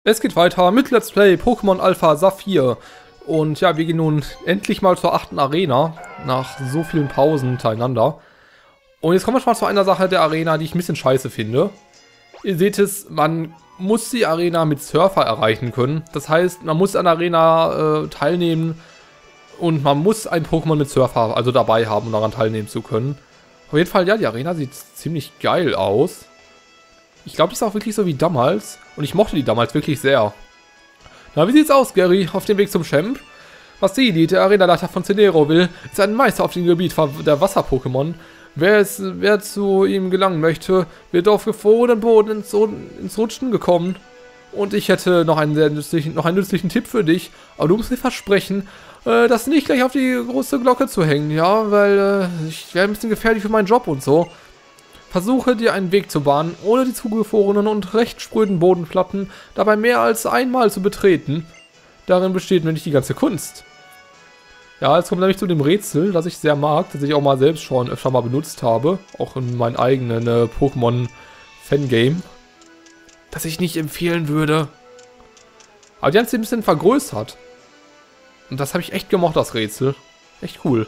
Es geht weiter mit Let's Play Pokémon Alpha Saphir. Und ja, wir gehen nun endlich mal zur 8. Arena, nach so vielen Pausen hintereinander. Und jetzt kommen wir schon mal zu einer Sache der Arena, die ich ein bisschen scheiße finde. Ihr seht es, man muss die Arena mit Surfer erreichen können. Das heißt, man muss an der Arena teilnehmen und man muss ein Pokémon mit Surfer also dabei haben, um daran teilnehmen zu können. Auf jeden Fall, ja, die Arena sieht ziemlich geil aus. Ich glaube, die ist auch wirklich so wie damals. Und ich mochte die damals wirklich sehr. Na, wie sieht's aus, Gary? Auf dem Weg zum Champ? Vasili, der Arenaleiter von Cenero, ist ein Meister auf dem Gebiet der Wasser-Pokémon. Wer zu ihm gelangen möchte, wird auf gefrorenen Boden ins Rutschen gekommen. Und ich hätte noch einen nützlichen Tipp für dich. Aber du musst dir versprechen, das nicht gleich auf die große Glocke zu hängen, ja? Weil ich wäre ein bisschen gefährlich für meinen Job und so. Versuche dir einen Weg zu bahnen, ohne die zugefrorenen und recht spröden Bodenplatten dabei mehr als einmal zu betreten. Darin besteht nämlich die ganze Kunst. Ja, jetzt kommt nämlich zu dem Rätsel, das ich sehr mag, das ich auch mal selbst schon öfter mal benutzt habe, auch in meinem eigenen Pokémon-Fangame, das ich nicht empfehlen würde. Aber die haben es ein bisschen vergrößert. Und das habe ich echt gemocht, das Rätsel. Echt cool.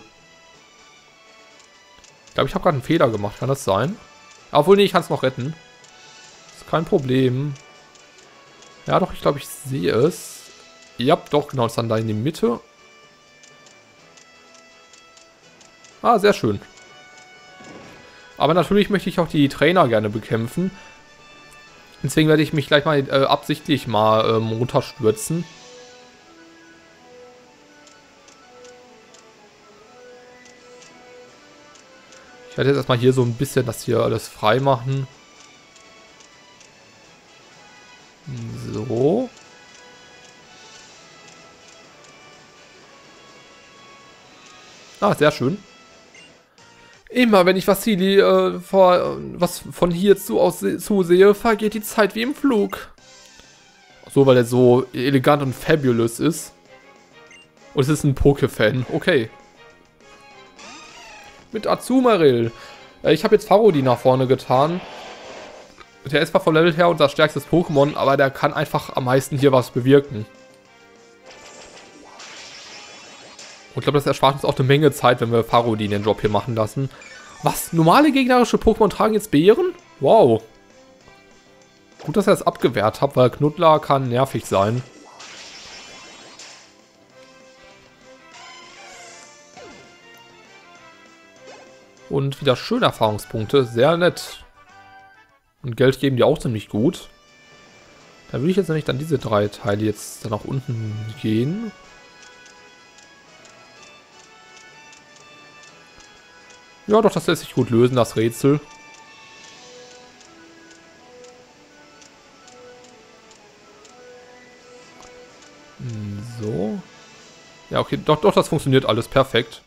Ich glaube, ich habe gerade einen Fehler gemacht, kann das sein? Obwohl, nee, ich kann es noch retten. Ist kein Problem. Ja, doch, ich glaube, ich sehe es. Ja, doch, genau, ist dann da in die Mitte. Ah, sehr schön. Aber natürlich möchte ich auch die Trainer gerne bekämpfen. Deswegen werde ich mich gleich mal absichtlich mal runterstürzen. Ich werde jetzt erstmal hier so ein bisschen das hier alles frei machen. So. Ah, sehr schön. Immer wenn ich Vasili was von hier zusehe, vergeht die Zeit wie im Flug. So, weil er so elegant und fabulous ist. Und es ist ein Poké-Fan. Okay. Mit Azumarill. Ich habe jetzt Farodi nach vorne getan. Der ist zwar vom Level her unser stärkstes Pokémon, aber der kann einfach am meisten hier was bewirken. Und ich glaube, das erspart uns auch eine Menge Zeit, wenn wir Farodi den Job hier machen lassen. Was? Normale gegnerische Pokémon tragen jetzt Beeren? Wow. Gut, dass er das abgewehrt hat, weil Knuddler kann nervig sein. Und wieder schöne Erfahrungspunkte. Sehr nett. Und Geld geben die auch ziemlich gut. Da würde ich jetzt nämlich dann diese 3 Teile jetzt dann nach unten gehen. Ja, doch, das lässt sich gut lösen, das Rätsel. So. Ja, okay, doch, das funktioniert alles perfekt.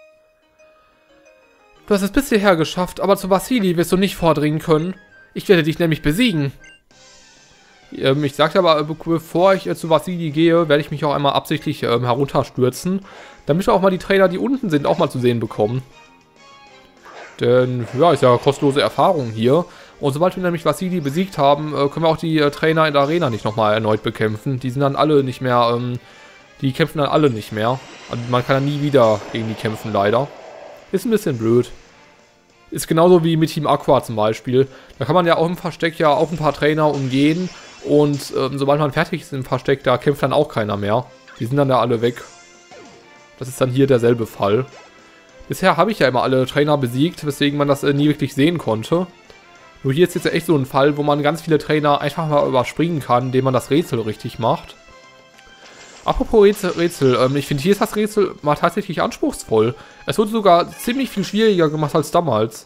Du hast es bis hierher geschafft, aber zu Vasili wirst du nicht vordringen können. Ich werde dich nämlich besiegen. Ich sagte aber, bevor ich zu Vasili gehe, werde ich mich auch einmal absichtlich herunterstürzen, damit wir auch mal die Trainer, die unten sind, auch mal zu sehen bekommen. Denn, ja, ist ja kostenlose Erfahrung hier. Und sobald wir nämlich Vasili besiegt haben, können wir auch die Trainer in der Arena nicht nochmal erneut bekämpfen. Die sind dann alle nicht mehr, die kämpfen dann alle nicht mehr. Und man kann dann nie wieder gegen die kämpfen, leider. Ist ein bisschen blöd. Ist genauso wie mit Team Aqua zum Beispiel. Da kann man ja auch im Versteck ja auch ein paar Trainer umgehen. Und sobald man fertig ist im Versteck, da kämpft dann auch keiner mehr. Die sind dann da alle weg. Das ist dann hier derselbe Fall. Bisher habe ich ja immer alle Trainer besiegt, weswegen man das nie wirklich sehen konnte. Nur hier ist jetzt echt so ein Fall, wo man ganz viele Trainer einfach mal überspringen kann, indem man das Rätsel richtig macht. Apropos Rätsel, ich finde, hier ist das Rätsel mal tatsächlich anspruchsvoll. Es wurde sogar ziemlich viel schwieriger gemacht als damals.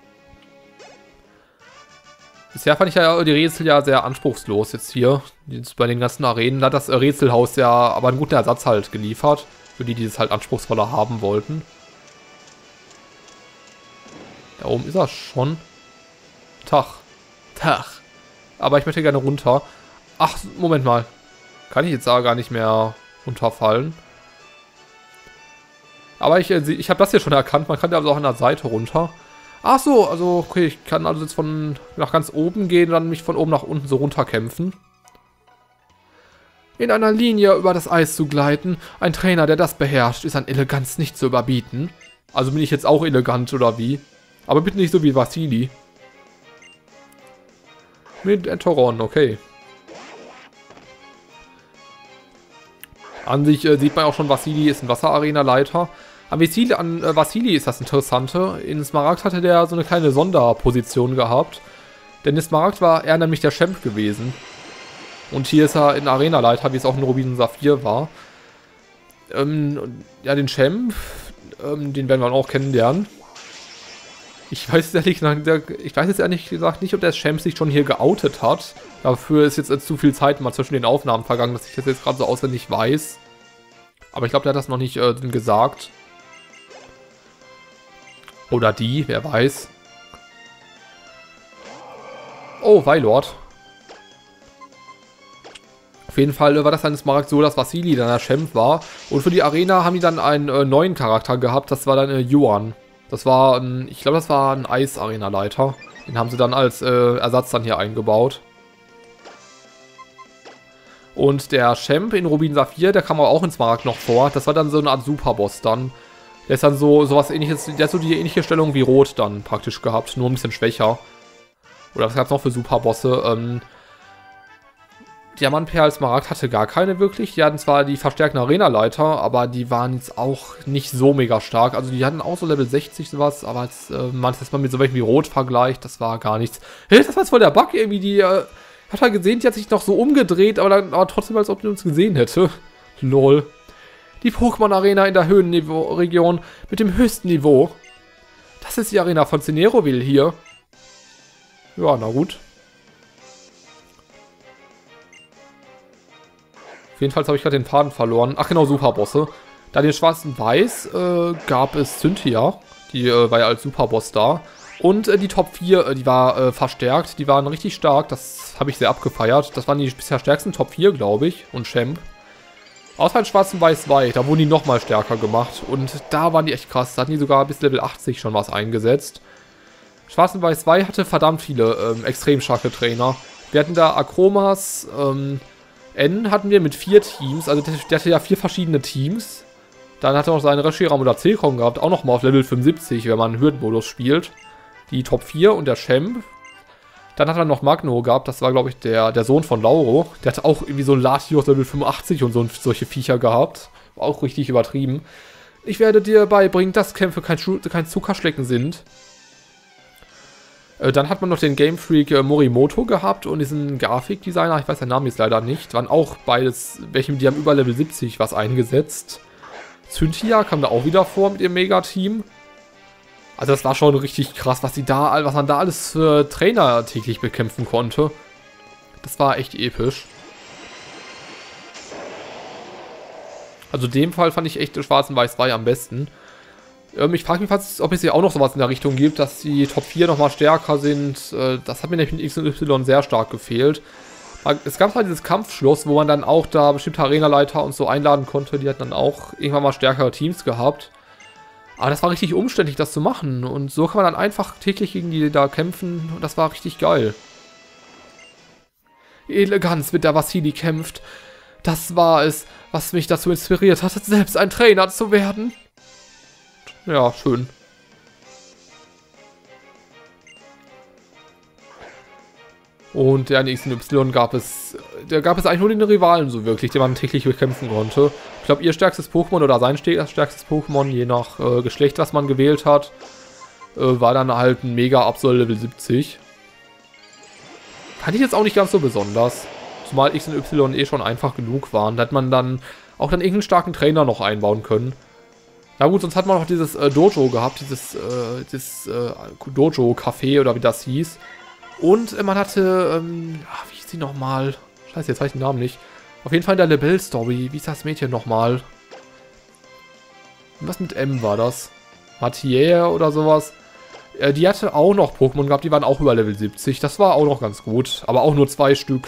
Bisher fand ich ja die Rätsel ja sehr anspruchslos jetzt hier. Jetzt bei den ganzen Arenen hat das Rätselhaus ja aber einen guten Ersatz halt geliefert. Für die, die es halt anspruchsvoller haben wollten. Da oben ist er schon. Tag. Aber ich möchte gerne runter. Ach, Moment mal. Kann ich jetzt da gar nicht mehr runterfallen. Aber ich habe das hier schon erkannt. Man kann ja also auch an der Seite runter. Ach so, also okay, ich kann also jetzt von nach ganz oben gehen und dann mich von oben nach unten so runter kämpfen. In einer Linie über das Eis zu gleiten, ein Trainer, der das beherrscht, ist an Eleganz nicht zu überbieten. Also bin ich jetzt auch elegant oder wie? Aber bitte nicht so wie Vasili. Mit Entoron, okay. An sich sieht man auch schon, Vasili ist ein Wasserarena-Leiter. An Vasili ist das Interessante. In Smaragd hatte der so eine kleine Sonderposition gehabt. Denn in Smaragd war er nämlich der Champ gewesen. Und hier ist er in Arena-Leiter, wie es auch in Rubin und Saphir war. Ja, den Champ, den werden wir auch kennenlernen. Ich weiß jetzt ehrlich gesagt nicht, ob der Champ sich schon hier geoutet hat. Dafür ist jetzt zu viel Zeit mal zwischen den Aufnahmen vergangen, dass ich das jetzt gerade so auswendig weiß. Aber ich glaube, der hat das noch nicht gesagt. Oder die, wer weiß. Oh, Weilord. Auf jeden Fall war das dann in Smaragd so, dass Vasili dann der Champ war. Und für die Arena haben die dann einen neuen Charakter gehabt. Das war dann Yuan. Das war ich glaube, das war ein Eis-Arena-Leiter. Den haben sie dann als Ersatz dann hier eingebaut. Und der Champ in Rubin Saphir, der kam aber auch in Smaragd noch vor. Das war dann so eine Art Superboss dann. Der ist dann so was ähnliches, der hat so die ähnliche Stellung wie Rot dann praktisch gehabt, nur ein bisschen schwächer. Oder was gab es noch für Superbosse? Diamantperl Smaragd hatte gar keine wirklich. Die hatten zwar die verstärkten Arena-Leiter, aber die waren jetzt auch nicht so mega stark. Also die hatten auch so Level 60 sowas, aber jetzt, man das mal mit so welchen wie Rot vergleicht, das war gar nichts. Hey, das war jetzt voll der Bug irgendwie, die, hat er gesehen, die hat sich noch so umgedreht, aber trotzdem, als ob die uns gesehen hätte. Lol. Die Pokémon-Arena in der Höhenniveau-Region mit dem höchsten Niveau. Das ist die Arena von Cineroville hier. Ja, na gut. Auf jeden Fall habe ich gerade den Faden verloren. Ach genau, Superbosse. Da den schwarzen Weiß gab es Cynthia. Die war ja als Superboss da. Und die Top 4, die war verstärkt. Die waren richtig stark. Das habe ich sehr abgefeiert. Das waren die bisher stärksten Top 4, glaube ich. Und Champ. Außer den schwarzen Weiß 2. Da wurden die nochmal stärker gemacht. Und da waren die echt krass. Da hatten die sogar bis Level 80 schon was eingesetzt. Schwarzen Weiß 2 hatte verdammt viele extrem starke Trainer. Wir hatten da Akromas, N hatten wir mit 4 Teams, also der hatte ja 4 verschiedene Teams. Dann hat er noch seinen Reshiram oder Zekrom gehabt, auch nochmal auf Level 75, wenn man Hürdenmodus spielt. Die Top 4 und der Champ. Dann hat er noch Magno gehabt, das war glaube ich der Sohn von Lauro. Der hatte auch irgendwie so ein Latios Level 85 und solche Viecher gehabt. War auch richtig übertrieben. Ich werde dir beibringen, dass Kämpfe kein Zuckerschlecken sind. Dann hat man noch den Game Freak Morimoto gehabt und diesen Grafikdesigner, ich weiß der Name ist leider nicht, waren auch beides, die haben über Level 70 was eingesetzt. Cynthia kam da auch wieder vor mit ihrem Megateam. Also das war schon richtig krass, was man da alles für Trainer täglich bekämpfen konnte. Das war echt episch. Also in dem Fall fand ich echt Schwarz und Weiß 2 am besten. Ich frage mich fast, ob es hier auch noch sowas in der Richtung gibt, dass die Top 4 nochmal stärker sind. Das hat mir nämlich in X und Y sehr stark gefehlt. Es gab halt dieses Kampfschloss, wo man dann auch da bestimmte Arenaleiter und so einladen konnte. Die hatten dann auch irgendwann mal stärkere Teams gehabt. Aber das war richtig umständlich, das zu machen. Und so kann man dann einfach täglich gegen die da kämpfen. Und das war richtig geil. Eleganz, mit der Vasili kämpft. Das war es, was mich dazu inspiriert hat, selbst ein Trainer zu werden. Ja, schön. Und ja, in XY gab es eigentlich nur den Rivalen so wirklich, den man täglich bekämpfen konnte. Ich glaube, ihr stärkstes Pokémon oder sein stärkstes Pokémon, je nach Geschlecht, was man gewählt hat, war dann halt ein Mega-Absol Level 70. Fand ich jetzt auch nicht ganz so besonders. Zumal X und Y eh schon einfach genug waren. Da hat man dann auch irgendeinen starken Trainer noch einbauen können. Na gut, sonst hat man noch dieses Dojo gehabt, dieses Dojo-Café oder wie das hieß. Und man hatte, wie hieß die nochmal? Scheiße, jetzt weiß ich den Namen nicht. Auf jeden Fall in der Lebel-Story. Wie ist das Mädchen nochmal? Was mit M war das? Mathieu oder sowas. Die hatte auch noch Pokémon gehabt, die waren auch über Level 70. Das war auch noch ganz gut, aber auch nur 2 Stück.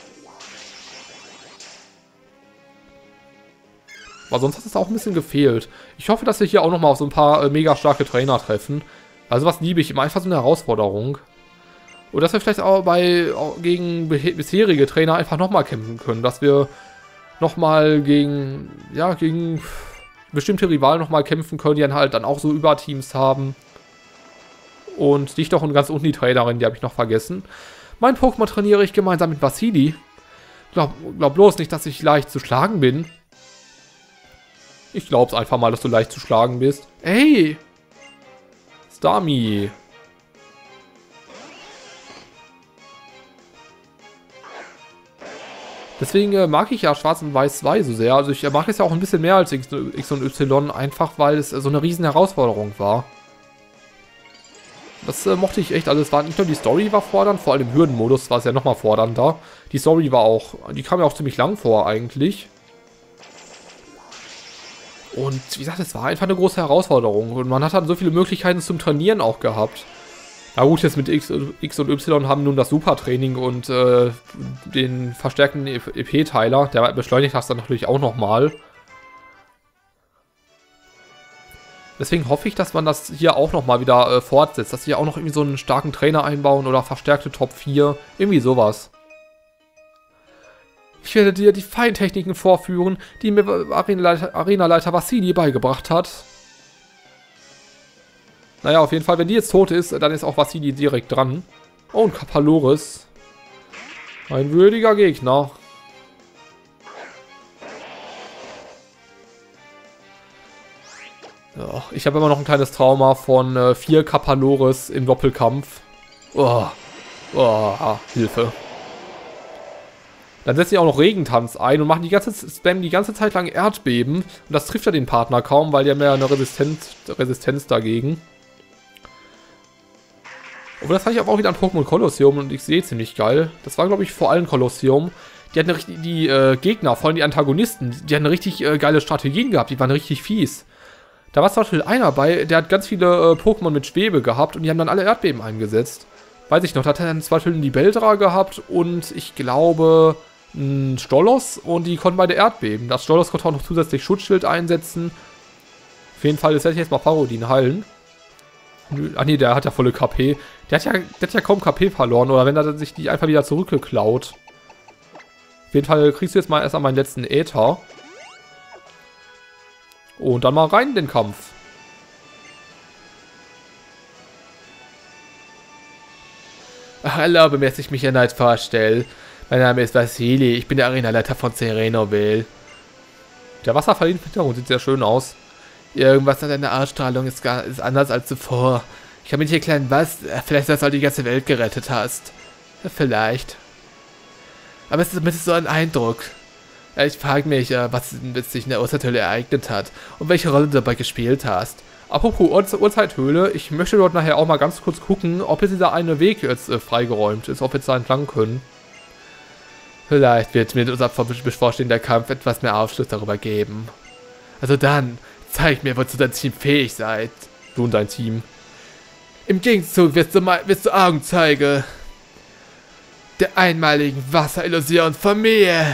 Aber sonst hat es auch ein bisschen gefehlt. Ich hoffe, dass wir hier auch nochmal auf so ein paar mega starke Trainer treffen. Also was liebe ich immer, einfach so eine Herausforderung. Und dass wir vielleicht auch gegen bisherige Trainer einfach nochmal kämpfen können. Dass wir nochmal gegen, ja, gegen bestimmte Rivalen nochmal kämpfen können, die dann halt dann auch so Überteams haben. Und dich doch und ganz unten die Trainerin, die habe ich noch vergessen. Mein Pokémon trainiere ich gemeinsam mit Vasili. Glaub bloß nicht, dass ich leicht zu schlagen bin. Ich glaub's einfach mal, dass du leicht zu schlagen bist. Ey! Starmie. Deswegen mag ich ja Schwarz und Weiß 2 so sehr. Also ich mag es ja auch ein bisschen mehr als X und Y, einfach weil es so eine riesen Herausforderung war. Das mochte ich echt. Also es war nicht nur die Story war fordernd, vor allem im Hürdenmodus war es ja nochmal fordernder. Die Story war auch, die kam ja auch ziemlich lang vor eigentlich. Und wie gesagt, es war einfach eine große Herausforderung. Und man hat dann so viele Möglichkeiten zum Trainieren auch gehabt. Na gut, jetzt mit X und Y haben nun das Supertraining und den verstärkten EP-Teiler. Der beschleunigt das dann natürlich auch nochmal. Deswegen hoffe ich, dass man das hier auch nochmal wieder fortsetzt. Dass sie auch noch irgendwie so einen starken Trainer einbauen oder verstärkte Top 4. Irgendwie sowas. Ich werde dir die Feintechniken vorführen, die mir Arenaleiter Vasili beigebracht hat. Naja, auf jeden Fall, wenn die jetzt tot ist, dann ist auch Vasili direkt dran. Oh, und Kapaloris. Ein würdiger Gegner. Ja, ich habe immer noch ein kleines Trauma von 4 Kapaloris im Doppelkampf. Hilfe. Dann setzen sie auch noch Regentanz ein und machen die ganze Zeit lang Erdbeben. Und das trifft ja den Partner kaum, weil die haben ja eine Resistenz dagegen. Aber das fand ich aber auch wieder an Pokémon Kolosseum und ich sehe ziemlich geil. Das war, glaube ich, vor allem Kolosseum. Die hatten die Gegner, vor allem die Antagonisten, die hatten richtig geile Strategien gehabt. Die waren richtig fies. Da war zum Beispiel einer bei, der hat ganz viele Pokémon mit Schwebe gehabt und die haben dann alle Erdbeben eingesetzt. Weiß ich noch, da hat er dann zum Beispiel die Beldra gehabt und ich glaube ein Stolos und die konnten beide Erdbeben. Das Stolos konnte auch noch zusätzlich Schutzschild einsetzen. Auf jeden Fall, das werde ich jetzt mal Parodin heilen. Ah ne, der hat ja volle KP. Der hat ja kaum KP verloren, oder wenn er sich die einfach wieder zurückgeklaut. Auf jeden Fall kriegst du jetzt mal erst an meinen letzten Äther. Und dann mal rein in den Kampf. Erlaube mir, dass ich mich erneut vorstelle. Mein Name ist Vasili, ich bin der Arenaleiter von Serenoville. Der Wasserfall im Hintergrund sieht sehr schön aus. Irgendwas an deiner Ausstrahlung ist anders als zuvor. Ich habe mit dir kleinen vielleicht dass du die ganze Welt gerettet hast. Vielleicht. Aber es ist so ein Eindruck. Ich frage mich, was sich in der Urzeithöhle ereignet hat und welche Rolle du dabei gespielt hast. Apropos Urzeithöhle, ich möchte dort nachher auch mal ganz kurz gucken, ob jetzt dieser eine Weg jetzt freigeräumt ist, ob wir jetzt da entlang können. Vielleicht wird mir unser bevorstehender Kampf etwas mehr Aufschluss darüber geben. Also dann, zeig mir, wozu dein Team fähig seid. Du und dein Team. Im Gegenzug wirst du Augenzeuge der einmaligen Wasserillusion von mir.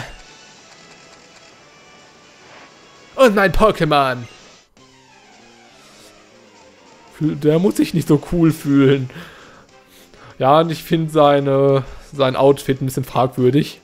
Und mein Pokémon. Der muss sich nicht so cool fühlen. Ja, und ich finde sein Outfit ein bisschen fragwürdig.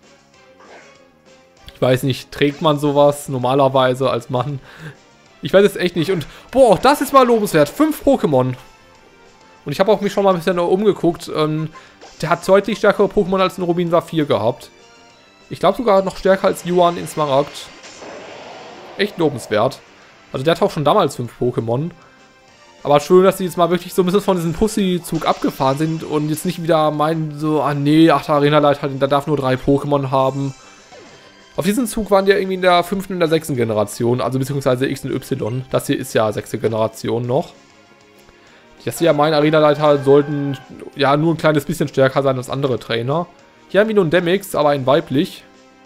Ich weiß nicht, trägt man sowas normalerweise als Mann? Ich weiß es echt nicht. Und, boah, das ist mal lobenswert. 5 Pokémon. Und ich habe auch mich schon mal ein bisschen umgeguckt. Der hat deutlich stärkere Pokémon als ein Rubin Saphir gehabt. Ich glaube sogar noch stärker als Yuan in Smaragd. Echt lobenswert. Also der hat auch schon damals 5 Pokémon. Aber schön, dass sie jetzt mal wirklich so ein bisschen von diesem Pussy-Zug abgefahren sind und jetzt nicht wieder meinen, so, ah nee, der Arenaleiter, der darf nur 3 Pokémon haben. Auf diesem Zug waren die ja irgendwie in der 5. und der 6. Generation, also beziehungsweise X und Y. Das hier ist ja 6. Generation noch. Das hier, meine Arenaleiter sollten ja nur ein kleines bisschen stärker sein als andere Trainer. Hier haben wir nur einen Demix, aber ein weiblich.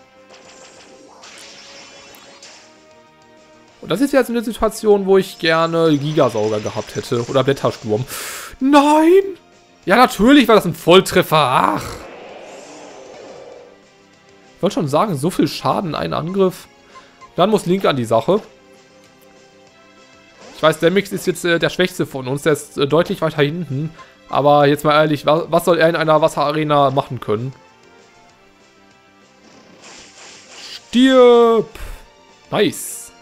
Und das ist jetzt eine Situation, wo ich gerne Gigasauger gehabt hätte. Oder Blättersturm. Nein! Ja, natürlich war das ein Volltreffer. Ach. Ich wollte schon sagen, so viel Schaden, ein Angriff. Dann muss Link an die Sache. Ich weiß, Demix ist jetzt der Schwächste von uns. Der ist deutlich weiter hinten. Aber jetzt mal ehrlich, was soll er in einer Wasserarena machen können? Stirb! Nice.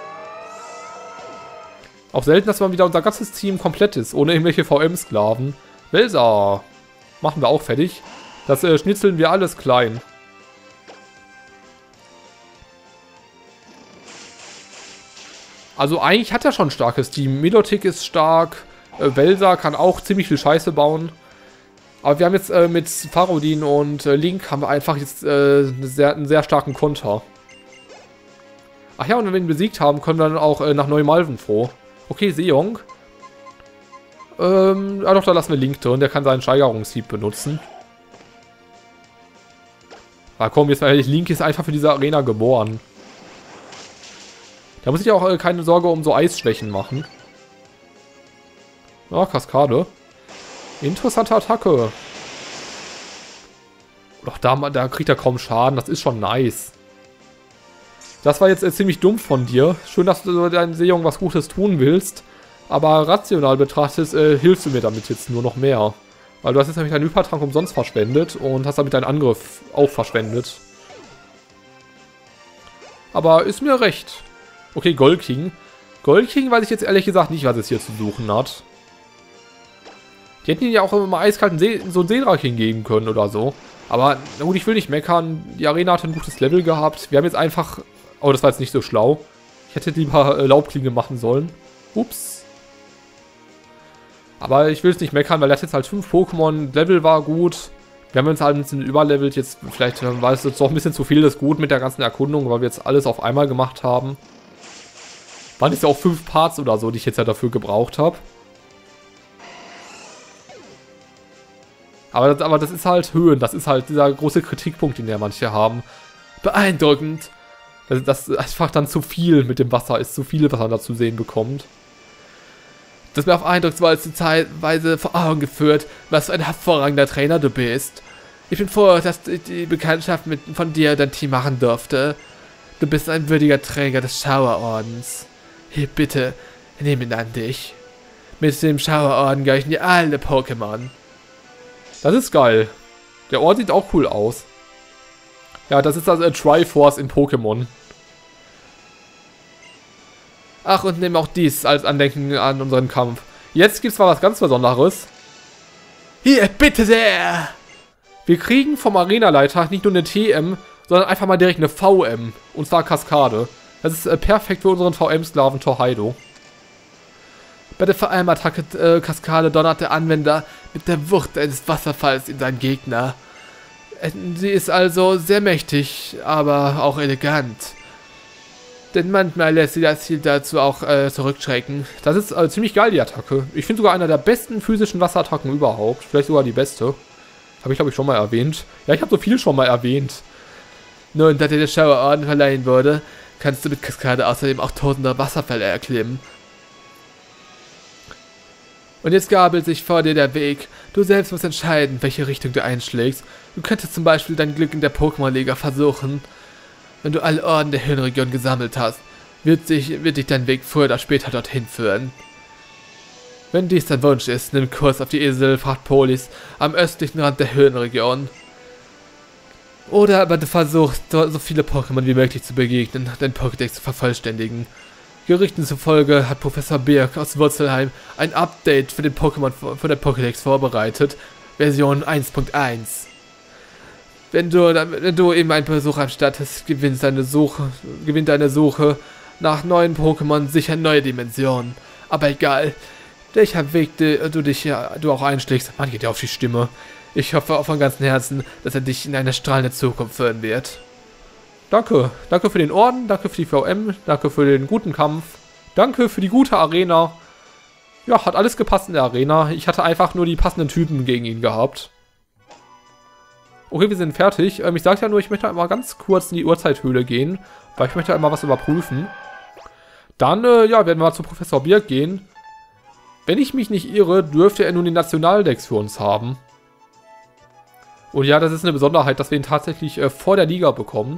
Auch selten, dass mal wieder unser ganzes Team komplett ist, ohne irgendwelche VM-Sklaven. Welser. Machen wir auch fertig. Das schnitzeln wir alles klein. Also eigentlich hat er schon ein starkes Team. Milotic ist stark. Welser kann auch ziemlich viel Scheiße bauen. Aber wir haben jetzt mit Farodin und Link haben wir einfach jetzt einen sehr starken Konter. Ach ja, und wenn wir ihn besiegt haben, können wir dann auch nach Neumalvenfroh. Okay, Seong. Ah doch, da lassen wir Link drin. Der kann seinen Steigerungshieb benutzen. Ah komm, jetzt mal ehrlich, Link ist einfach für diese Arena geboren. Da muss ich auch keine Sorge um so Eisschwächen machen. Ja, Kaskade. Interessante Attacke. Doch, da kriegt er kaum Schaden. Das ist schon nice. Das war jetzt ziemlich dumm von dir. Schön, dass du deinen Seejungen was Gutes tun willst. Aber rational betrachtet hilfst du mir damit jetzt nur noch mehr. Weil du hast jetzt nämlich deinen Hypertrank umsonst verschwendet und hast damit deinen Angriff auch verschwendet. Aber ist mir recht. Okay, Gold King. Gold King weiß ich jetzt ehrlich gesagt nicht, was es hier zu suchen hat. Die hätten ihn ja auch immer eiskalten so einen Seedrachen geben können oder so. Aber na gut, ich will nicht meckern. Die Arena hat ein gutes Level gehabt. Wir haben jetzt einfach... Oh, das war jetzt nicht so schlau. Ich hätte lieber Laubklinge machen sollen. Ups. Aber ich will es nicht meckern, weil das jetzt halt 5 Pokémon. Level war gut. Wir haben uns halt ein bisschen überlevelt. Jetzt vielleicht war es jetzt doch ein bisschen zu viel das Gut mit der ganzen Erkundung, weil wir jetzt alles auf einmal gemacht haben. Waren jetzt ja auch 5 Parts oder so, die ich jetzt ja dafür gebraucht habe. Aber das ist halt Höhen. Das ist halt dieser große Kritikpunkt, den ja manche haben. Beeindruckend. Das ist einfach dann zu viel mit dem Wasser. Ist zu viel, was man da zu sehen bekommt. Das mir auf eindrucksvollste Zeitweise vor Augen geführt, was für ein hervorragender Trainer du bist. Ich bin froh, dass ich die Bekanntschaft von dir und dein Team machen durfte. Du bist ein würdiger Träger des Schauerordens. Hier, bitte, nimm ihn an dich. Mit dem Schauerorden gehören dir alle Pokémon. Das ist geil. Der Ort sieht auch cool aus. Ja, das ist das Triforce in Pokémon. Ach, und nimm auch dies als Andenken an unseren Kampf. Jetzt gibt's mal was ganz Besonderes. Hier, bitte sehr! Wir kriegen vom Arenaleiter nicht nur eine TM, sondern einfach mal direkt eine VM. Und zwar Kaskade. Das ist perfekt für unseren VM-Sklaven Torheido. Bei der VM-Attacke Kaskade donnert der Anwender mit der Wucht eines Wasserfalls in seinen Gegner. Sie ist also sehr mächtig, aber auch elegant. Denn manchmal lässt sie das Ziel dazu auch zurückschrecken. Das ist ziemlich geil, die Attacke. Ich finde sogar einer der besten physischen Wasserattacken überhaupt. Vielleicht sogar die beste. Habe ich, glaube ich, schon mal erwähnt. Ja, ich habe so viel schon mal erwähnt. Nun, da dir der Schauerorden verleihen wurde, kannst du mit Kaskade außerdem auch tausende Wasserfälle erklimmen. Und jetzt gabelt sich vor dir der Weg. Du selbst musst entscheiden, welche Richtung du einschlägst. Du könntest zum Beispiel dein Glück in der Pokémon-Liga versuchen. Wenn du alle Orden der Höhenregion gesammelt hast, wird dich dein Weg früher oder später dorthin führen. Wenn dies dein Wunsch ist, nimm Kurs auf die Insel Fratpolis am östlichen Rand der Höhenregion. Oder aber du versuchst, so viele Pokémon wie möglich zu begegnen, dein Pokédex zu vervollständigen. Gerüchten zufolge hat Professor Birk aus Wurzelheim ein Update für den Pokémon von der Pokédex vorbereitet, Version 1.1. Wenn du ihm einen Besuch anstattest, gewinnt deine Suche nach neuen Pokémon sicher neue Dimensionen. Aber egal, welcher Weg du auch einschlägst, man geht ja auf die Stimme. Ich hoffe auch von ganzem Herzen, dass er dich in eine strahlende Zukunft führen wird. Danke. Danke für den Orden, danke für die VM, danke für den guten Kampf, danke für die gute Arena. Ja, hat alles gepasst in der Arena. Ich hatte einfach nur die passenden Typen gegen ihn gehabt. Okay, wir sind fertig. Ich sage ja nur, ich möchte einmal ganz kurz in die Urzeithöhle gehen, weil ich möchte einmal was überprüfen. Dann, ja, werden wir mal zu Professor Birk gehen. Wenn ich mich nicht irre, dürfte er nun den Nationaldex für uns haben. Und ja, das ist eine Besonderheit, dass wir ihn tatsächlich vor der Liga bekommen.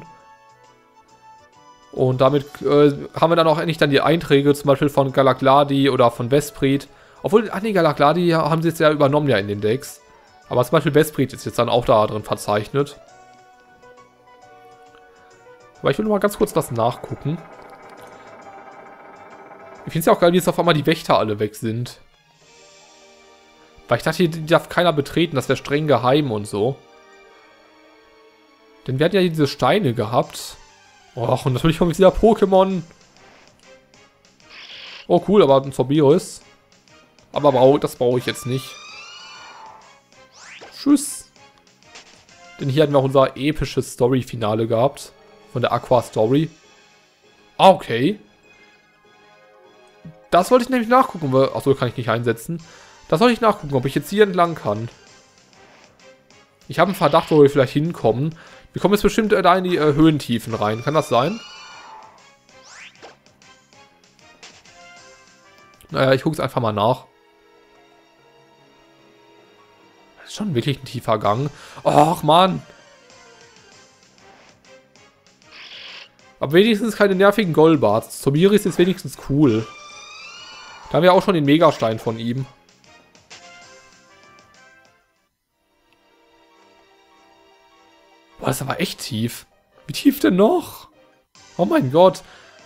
Und damit haben wir dann auch endlich dann die Einträge, zum Beispiel von Galagladi oder von Vesprit. Obwohl, ach nee, Galagladi haben sie jetzt ja übernommen ja in den Decks. Aber zum Beispiel Vesprit ist jetzt dann auch da drin verzeichnet. Aber ich will noch mal ganz kurz was nachgucken. Ich finde es ja auch geil, wie jetzt auf einmal die Wächter alle weg sind. Weil ich dachte, hier darf keiner betreten, das wäre streng geheim und so. Denn wir hatten ja hier diese Steine gehabt. Och, und natürlich kommt jetzt wieder Pokémon. Oh, cool, aber ein Zorbiris. Aber das brauche ich jetzt nicht. Tschüss. Denn hier hatten wir auch unser episches Story-Finale gehabt. Von der Aqua Story. Ah, okay. Das wollte ich nämlich nachgucken. Achso, kann ich nicht einsetzen. Das wollte ich nachgucken, ob ich jetzt hier entlang kann. Ich habe einen Verdacht, wo wir vielleicht hinkommen. Wir kommen jetzt bestimmt da in die Höhentiefen rein. Kann das sein? Naja, ich gucke es einfach mal nach. Das ist schon wirklich ein tiefer Gang. Och, Mann. Aber wenigstens keine nervigen Golbats. Zorbiris ist wenigstens cool. Da haben wir auch schon den Megastein von ihm. Boah, das ist aber echt tief. Wie tief denn noch? Oh mein Gott.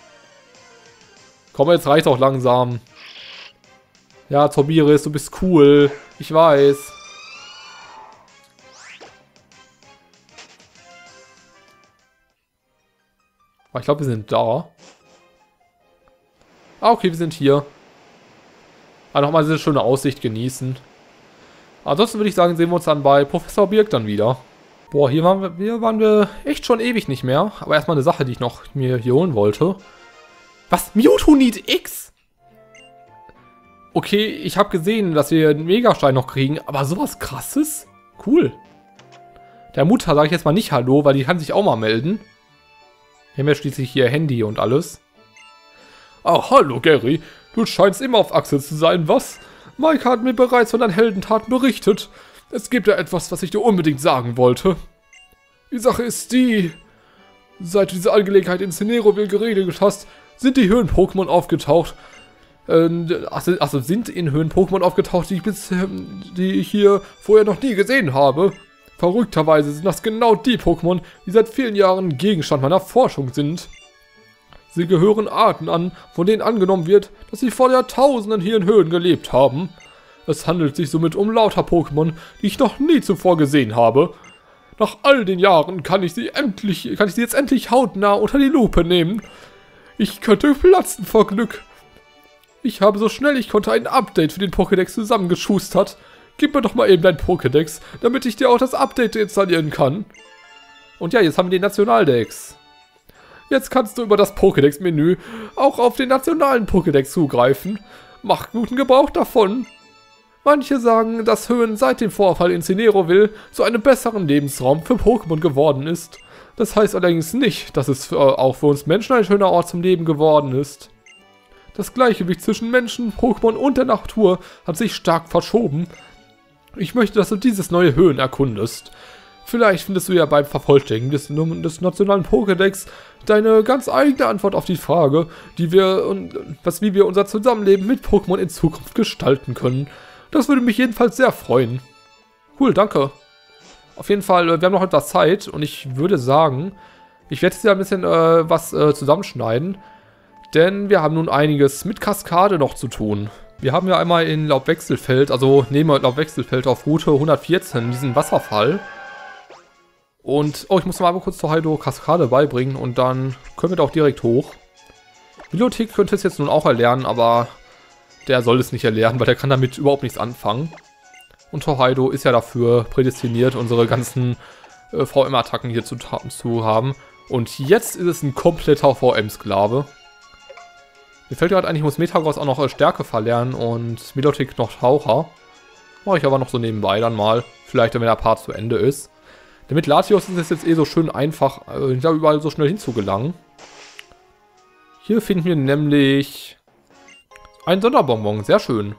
Komm, jetzt reicht auch langsam. Ja, Zorbiris, du bist cool. Ich weiß. Aber ich glaube, wir sind da. Ah, okay, wir sind hier. Ah, nochmal diese schöne Aussicht genießen. Ansonsten würde ich sagen, sehen wir uns dann bei Professor Birk dann wieder. Boah, hier waren wir echt schon ewig nicht mehr. Aber erstmal eine Sache, die ich noch mir hier holen wollte. Was? Mewtwo Need X? Okay, ich habe gesehen, dass wir einen Megastein noch kriegen, aber sowas Krasses? Cool. Der Mutter sage ich jetzt mal nicht Hallo, weil die kann sich auch mal melden. Wir haben ja schließlich hier Handy und alles. Ah, hallo Gary. Du scheinst immer auf Achse zu sein, was? Mike hat mir bereits von deinen Heldentaten berichtet. Es gibt ja etwas, was ich dir unbedingt sagen wollte. Die Sache ist die... Seit du diese Angelegenheit in Cineroville geregelt hast, sind die Höhen-Pokémon aufgetaucht. Also sind in Höhen-Pokémon aufgetaucht, die ich hier vorher noch nie gesehen habe. Verrückterweise sind das genau die Pokémon, die seit vielen Jahren Gegenstand meiner Forschung sind. Sie gehören Arten an, von denen angenommen wird, dass sie vor Jahrtausenden hier in Höhen gelebt haben. Es handelt sich somit um lauter Pokémon, die ich noch nie zuvor gesehen habe. Nach all den Jahren kann ich sie jetzt endlich hautnah unter die Lupe nehmen. Ich könnte platzen vor Glück. Ich habe so schnell ich konnte ein Update für den Pokédex zusammengeschustert. Gib mir doch mal eben dein Pokédex, damit ich dir auch das Update installieren kann. Und ja, jetzt haben wir den Nationaldex. Jetzt kannst du über das Pokédex-Menü auch auf den nationalen Pokédex zugreifen. Mach guten Gebrauch davon. Manche sagen, dass Höhen seit dem Vorfall in Cineroville zu einem besseren Lebensraum für Pokémon geworden ist. Das heißt allerdings nicht, dass es auch für uns Menschen ein schöner Ort zum Leben geworden ist. Das Gleichgewicht zwischen Menschen, Pokémon und der Natur hat sich stark verschoben. Ich möchte, dass du dieses neue Höhen erkundest. Vielleicht findest du ja beim Vervollständigen des nationalen Pokédex deine ganz eigene Antwort auf die Frage, wie wir unser Zusammenleben mit Pokémon in Zukunft gestalten können. Das würde mich jedenfalls sehr freuen. Cool, danke. Auf jeden Fall, wir haben noch etwas Zeit und ich würde sagen, ich werde jetzt ja ein bisschen was zusammenschneiden, denn wir haben nun einiges mit Kaskade noch zu tun. Wir haben ja einmal in Laubwechselfeld, also neben Laubwechselfeld auf Route 114 diesen Wasserfall. Und, oh, ich muss mal kurz zur Heido Kaskade beibringen und dann können wir da auch direkt hoch. Milotic könnte es jetzt nun auch erlernen, aber der soll es nicht erlernen, weil der kann damit überhaupt nichts anfangen. Und Torheido ist ja dafür prädestiniert, unsere ganzen VM-Attacken hier zu haben. Und jetzt ist es ein kompletter VM-Sklave. Mir fällt gerade ein, ich muss Metagross auch noch Stärke verlernen und Milotic noch Taucher. Mache ich aber noch so nebenbei dann mal. Vielleicht, wenn der Part zu Ende ist. Denn mit Latios ist es jetzt eh so schön einfach, da überall so schnell hinzugelangen. Hier finden wir nämlich ein Sonderbonbon. Sehr schön.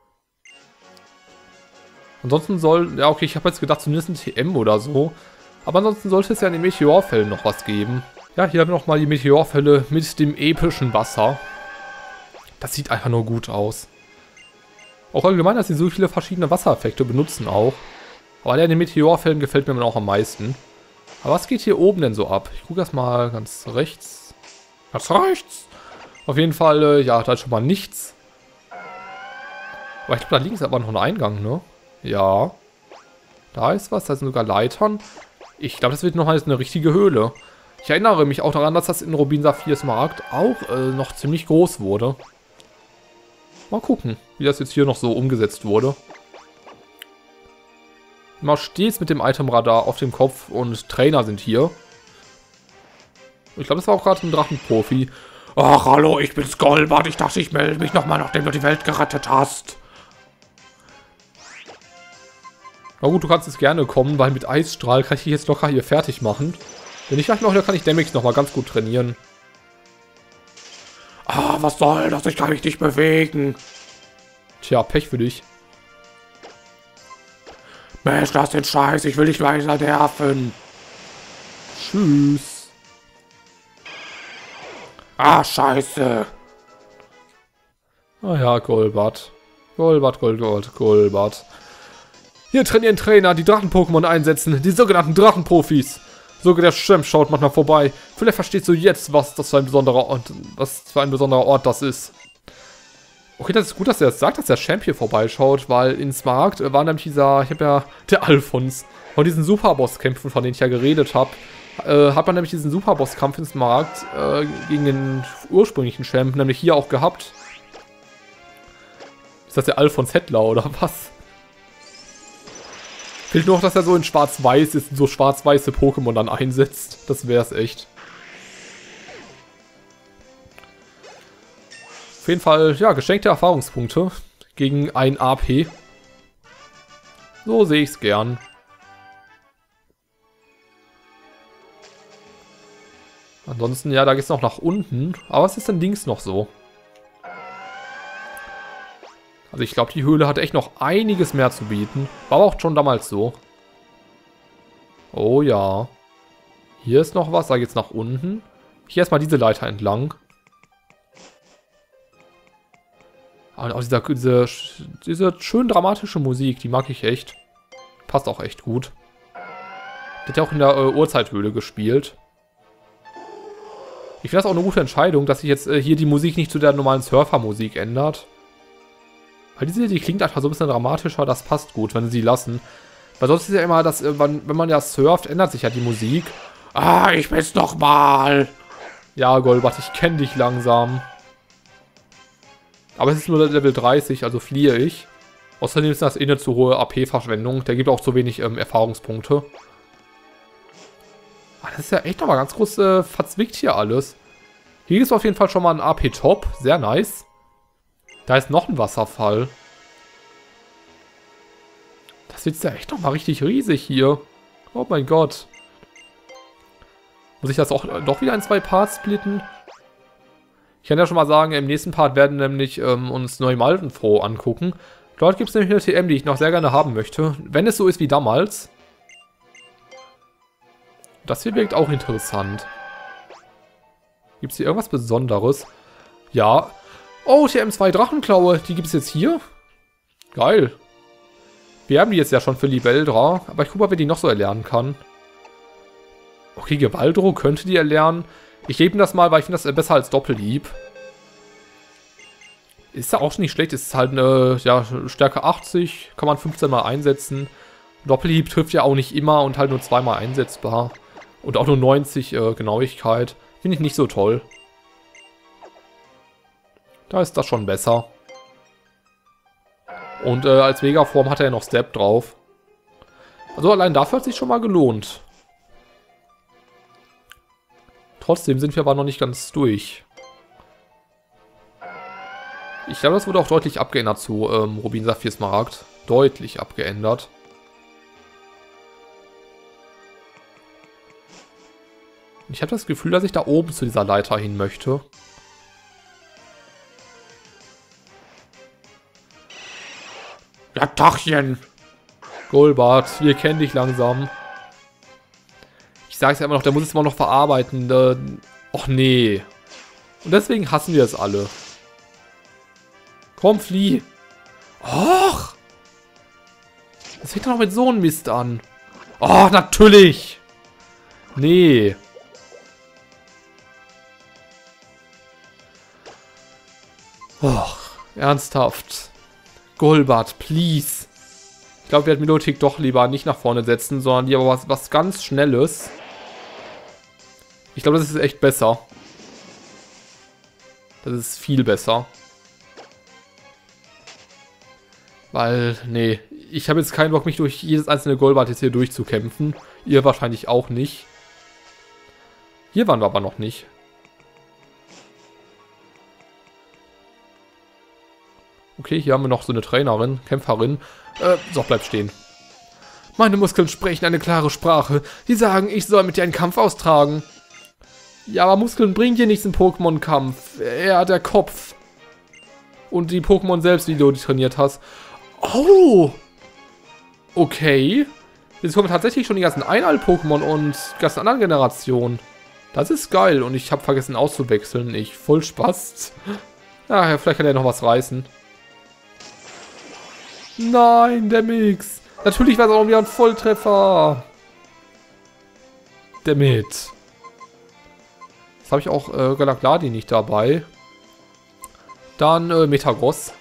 Ansonsten ja okay, ich habe jetzt gedacht, zumindest ein TM oder so. Aber ansonsten sollte es ja in den Meteorfällen noch was geben. Ja, hier haben wir nochmal die Meteorfälle mit dem epischen Wasser. Das sieht einfach nur gut aus. Auch allgemein, dass sie so viele verschiedene Wassereffekte benutzen auch. Aber der in den Meteorfällen gefällt mir auch am meisten. Aber was geht hier oben denn so ab? Ich gucke erstmal ganz rechts. Ganz rechts! Auf jeden Fall, ja, da ist schon mal nichts. Aber ich glaube, da links ist aber noch ein Eingang, ne? Ja. Da ist was, da sind sogar Leitern. Ich glaube, das wird noch eine richtige Höhle. Ich erinnere mich auch daran, dass das in Rubin Saphirs Markt auch noch ziemlich groß wurde. Mal gucken, wie das jetzt hier noch so umgesetzt wurde. Immer stets mit dem Itemradar auf dem Kopf und Trainer sind hier. Ich glaube, das war auch gerade ein Drachenprofi. Ach, hallo, ich bin's Golbart. Ich dachte, ich melde mich nochmal, nachdem du die Welt gerettet hast. Na gut, du kannst jetzt gerne kommen, weil mit Eisstrahl kann ich dich jetzt locker hier fertig machen. Wenn ich dachte, da kann ich Damage nochmal ganz gut trainieren. Ah, was soll das? Ich kann mich nicht bewegen. Tja, Pech für dich. Mensch, lass den Scheiß. Ich will nicht weiter nerven. Tschüss. Ah, scheiße. Ah ja, Golbart. Golbart. Hier trainieren Trainer, die Drachen-Pokémon einsetzen. Die sogenannten Drachenprofis. Sogar der Champ schaut manchmal vorbei. Vielleicht verstehst du jetzt, was für ein besonderer Ort das ist. Okay, das ist gut, dass er das sagt, dass der Champ hier vorbeischaut, weil ins Markt war nämlich ich habe ja, der Alphons, von diesen Superboss-Kämpfen, von denen ich ja geredet habe, hat man nämlich diesen Superboss-Kampf ins Markt gegen den ursprünglichen Champ, nämlich hier auch gehabt. Ist das der Alphons Hettler oder was? Fehlt nur noch, dass er so in schwarz-weiß ist und so schwarz-weiße Pokémon dann einsetzt. Das wär's echt. Auf jeden Fall, ja, geschenkte Erfahrungspunkte gegen ein AP. So sehe ich's gern. Ansonsten, ja, da geht's noch nach unten. Aber was ist denn links noch so? Also ich glaube, die Höhle hat echt noch einiges mehr zu bieten. War aber auch schon damals so. Oh ja. Hier ist noch was, da geht's nach unten. Hier erstmal diese Leiter entlang. Und auch diese schön dramatische Musik, die mag ich echt. Passt auch echt gut. Die hat ja auch in der Urzeithöhle gespielt. Ich finde das auch eine gute Entscheidung, dass sich jetzt hier die Musik nicht zu der normalen Surfer-Musik ändert. Weil die klingt einfach so ein bisschen dramatischer, das passt gut, wenn sie sie lassen. Weil sonst ist ja immer, dass wenn man ja surft, ändert sich ja die Musik. Ah, ich bin's nochmal. Ja, Golbart, ich kenne dich langsam. Aber es ist nur Level 30, also fliehe ich. Außerdem ist das eh eine zu hohe AP-Verschwendung. Der gibt auch zu wenig Erfahrungspunkte. Ah, das ist ja echt nochmal ganz groß verzwickt hier alles. Hier gibt es auf jeden Fall schon mal einen AP-Top. Sehr nice. Da ist noch ein Wasserfall. Das wird ja echt nochmal richtig riesig hier. Oh mein Gott. Muss ich das auch doch wieder in 2 Parts splitten? Ich kann ja schon mal sagen, im nächsten Part werden nämlich uns Neumaldenfroh angucken. Dort gibt es nämlich eine TM, die ich noch sehr gerne haben möchte. Wenn es so ist wie damals. Das hier wirkt auch interessant. Gibt es hier irgendwas Besonderes? Ja. Oh, TM2 Drachenklaue. Die gibt es jetzt hier? Geil. Wir haben die jetzt ja schon für Libeldra. Aber ich gucke mal, wer die noch so erlernen kann. Okay, Gewaldro könnte die erlernen. Ich gebe ihm das mal, weil ich finde das besser als Doppelhieb. Ist ja auch nicht schlecht. Ist halt eine ja, Stärke 80. Kann man 15 Mal einsetzen. Doppelhieb trifft ja auch nicht immer und halt nur 2 Mal einsetzbar. Und auch nur 90 Genauigkeit. Finde ich nicht so toll. Da ist das schon besser. Und als Megaform hat er ja noch Step drauf. Also allein dafür hat es sich schon mal gelohnt. Trotzdem sind wir aber noch nicht ganz durch. Ich glaube, das wurde auch deutlich abgeändert zu Rubin Saphirs Markt. Deutlich abgeändert. Ich habe das Gefühl, dass ich da oben zu dieser Leiter hin möchte. Ja, Tachchen! Golbart, wir kennen dich langsam. Ich sag's ja immer noch, der muss es immer noch verarbeiten. Och nee. Und deswegen hassen wir es alle. Komm, flieh. Och! Das fängt doch noch mit so einem Mist an. Oh, natürlich! Nee. Och, ernsthaft. Golbat, please. Ich glaube, wir hätten Milotic doch lieber nicht nach vorne setzen, sondern lieber was ganz Schnelles. Ich glaube, das ist echt besser. Das ist viel besser. Weil, nee, ich habe jetzt keinen Bock, mich durch jedes einzelne Golbat jetzt hier durchzukämpfen. Ihr wahrscheinlich auch nicht. Hier waren wir aber noch nicht. Okay, hier haben wir noch so eine Trainerin, Kämpferin. So, bleib stehen. Meine Muskeln sprechen eine klare Sprache. Die sagen, ich soll mit dir einen Kampf austragen. Ja, aber Muskeln bringen dir nichts im Pokémon-Kampf. Eher der Kopf. Und die Pokémon selbst, die du trainiert hast. Oh! Okay. Jetzt kommen tatsächlich schon die ganzen Einal-Pokémon und die ganzen anderen Generationen. Das ist geil. Und ich habe vergessen auszuwechseln. Ich voll Spaß. Ja, vielleicht kann er noch was reißen. Nein, der Mix. Natürlich war es auch wieder ein Volltreffer. Damit. Jetzt habe ich auch Galagladi nicht dabei. Dann Metagross.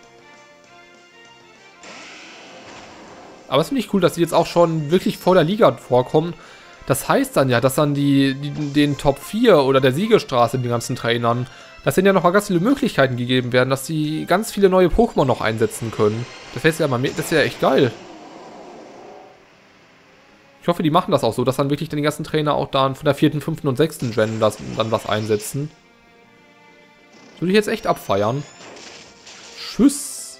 Aber es finde ich cool, dass die jetzt auch schon wirklich vor der Liga vorkommen. Das heißt dann ja, dass dann den Top 4 oder der Siegestraße, den ganzen Trainern, dass denen ja noch mal ganz viele Möglichkeiten gegeben werden, dass sie ganz viele neue Pokémon noch einsetzen können. Das wäre ja, das wär ja echt geil. Ich hoffe, die machen das auch so, dass dann wirklich dann die ganzen Trainer auch dann von der 4., 5. und 6. Gen dann was einsetzen. Das würde ich jetzt echt abfeiern. Tschüss.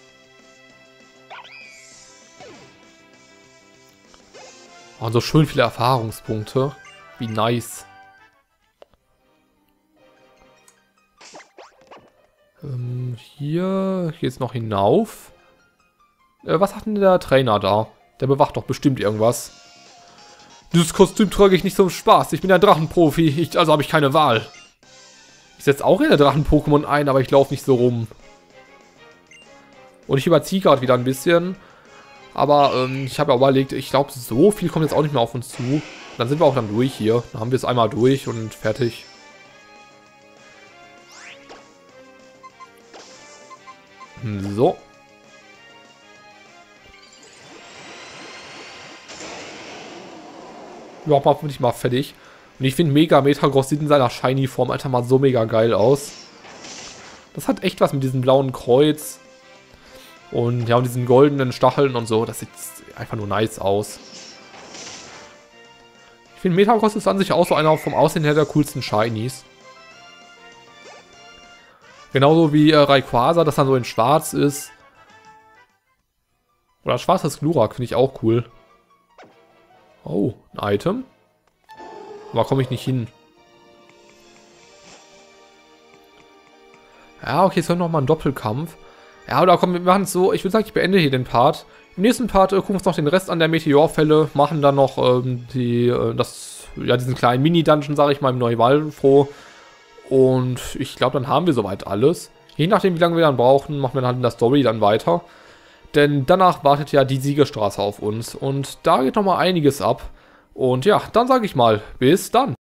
Oh, und so schön viele Erfahrungspunkte. Wie nice. Hier geht's noch hinauf. Was hat denn der Trainer da? Der bewacht doch bestimmt irgendwas. Dieses Kostüm trage ich nicht zum Spaß. Ich bin ein Drachenprofi. Also habe ich keine Wahl. Ich setze auch in der Drachen-Pokémon ein, aber ich laufe nicht so rum. Und ich überziehe gerade wieder ein bisschen. Aber ich habe ja überlegt, ich glaube, so viel kommt jetzt auch nicht mehr auf uns zu. Dann sind wir auch dann durch hier. Dann haben wir es einmal durch und fertig. So. Ja, bin ich mal fertig. Und ich finde Metagross sieht in seiner Shiny-Form einfach mal so mega geil aus. Das hat echt was mit diesem blauen Kreuz. Und ja, und diesen goldenen Stacheln und so. Das sieht einfach nur nice aus. Ich finde Metagross ist an sich auch so einer vom Aussehen her der coolsten Shinies. Genauso wie Rayquaza, das dann so in schwarz ist. Oder schwarzes Glurak finde ich auch cool. Oh, ein Item. Aber komme ich nicht hin. Ja, okay, jetzt haben wir nochmal einen Doppelkampf. Ja, oder komm, wir machen es so. Ich würde sagen, ich beende hier den Part. Im nächsten Part gucken wir uns noch den Rest an der Meteorfälle. Machen dann noch diesen kleinen Mini-Dungeon, sage ich mal, im Neuwalfroh. Und ich glaube, dann haben wir soweit alles. Je nachdem, wie lange wir dann brauchen, machen wir dann halt in der Story dann weiter. Denn danach wartet ja die Siegerstraße auf uns. Und da geht nochmal einiges ab. Und ja, dann sage ich mal, bis dann.